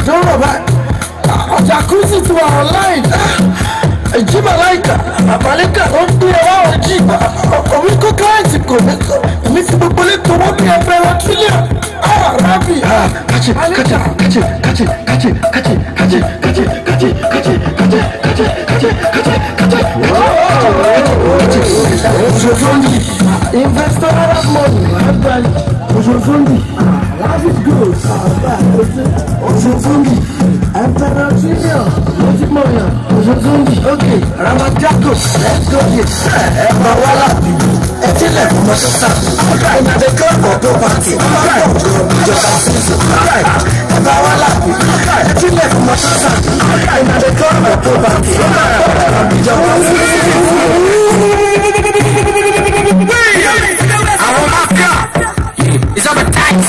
tó ń rọ̀ báyìí. Ọjà kúrúsì ti wà online. Èjì Màláìkà, Àbálíkà ló ń gbé ẹwà òjì. Omi kó kíláàsì kò ní kọ́. Èmi ti gbogbo lè tó wọ́n bí ẹgbẹ̀rún tírílíọ̀n. Rábì. Investor have money. Life is good. Emperor Junior. Okay, Ramajako, let's go here. Bawala, Etile, Mosasa. I'm at the club of the party. Bawala, Etile, Mosasa. I'm at the club of the party. It's up a tight.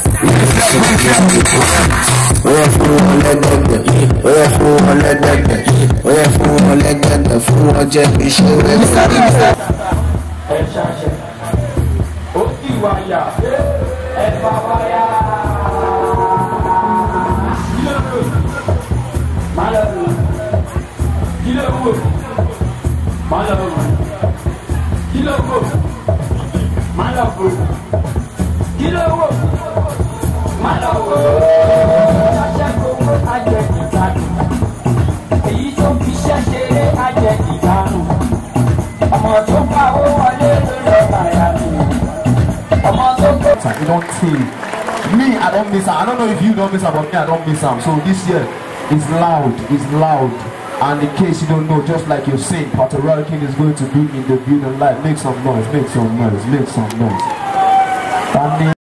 You don't feel me, I don't miss out. I don't know if you don't miss out, but me, I don't miss out. So this year is loud, and in case you don't know, just like you're saying, Patriarch King is going to be in the building live. Make some noise, make some noise, make some noise.